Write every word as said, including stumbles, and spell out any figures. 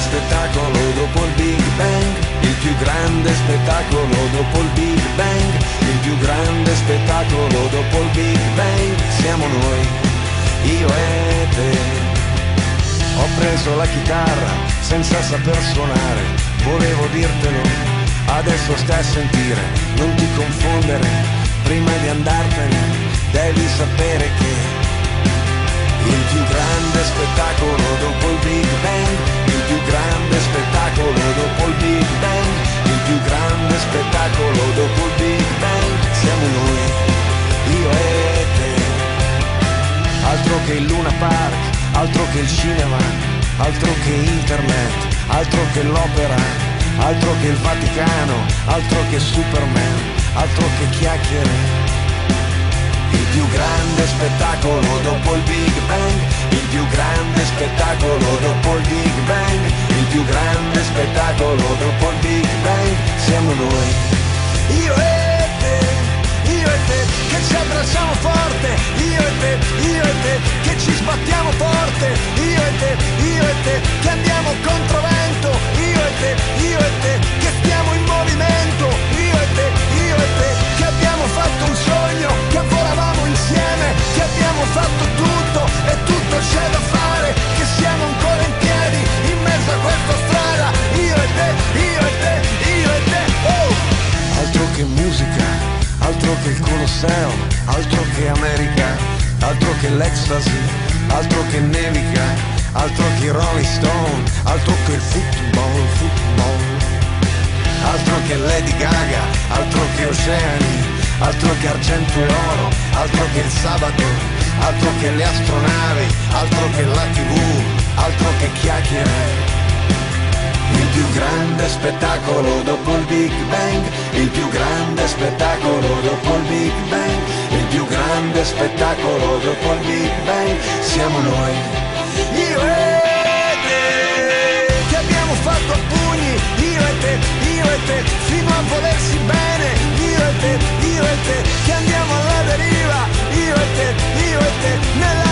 spettacolo dopo il Big Bang, il più grande spettacolo dopo il Big Bang, il più grande spettacolo dopo il Big Bang, siamo noi, io e te. Ho preso la chitarra senza saper suonare, volevo dirtelo, adesso stai a sentire, non ti confondere, prima di andartene devi sapere che il più grande spettacolo dopo il Big Bang, il più grande spettacolo dopo il Big Bang, il più grande spettacolo dopo il Big Bang, siamo noi, io e te. Altro che il Luna Park, altro che il cinema, altro che internet, altro che l'opera, altro che il Vaticano, altro che Superman, altro che chiacchiere. Il più grande spettacolo dopo il Big Bang, il più grande spettacolo dopo il Big Bang, il più grande spettacolo dopo il Big Bang, siamo noi, io e te, io e te, che ci abbracciamo forte, io e te, io e te, che ci sbattiamo forte, io e te, io e te, che andiamo controvento, io e te, io e te, che stiamo in movimento, io e te, io e te, che abbiamo fatto un sogno, che volavamo insieme, che abbiamo fatto tutto e tutto c'è da fare, che siamo ancora in piedi in mezzo a questa strada, io e te, io e te, io e te, oh! Altro che musica, altro che il Colosseo, altro che America, altro che l'ecstasy, altro che nevica, altro che i Rolling Stone, altro che il football, football, altro che Lady Gaga, altro che oceani, altro che argento e oro, altro che il sabato, altro che le astronavi, altro che la tivù, altro che chiacchiere. Il più grande spettacolo dopo il Big Bang, il più grande spettacolo dopo il Big Bang, il più grande spettacolo dopo il Big Bang, siamo noi, io e te, che abbiamo fatto a pugni, io e te, io e te, fino a volersi bene, io e te, io e te, che andiamo alla deriva, io e te, io e te, nella